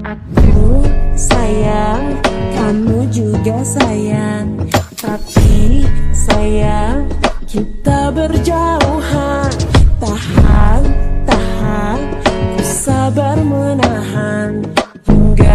Aku sayang, kamu juga sayang, tapi sayang kita berjalan.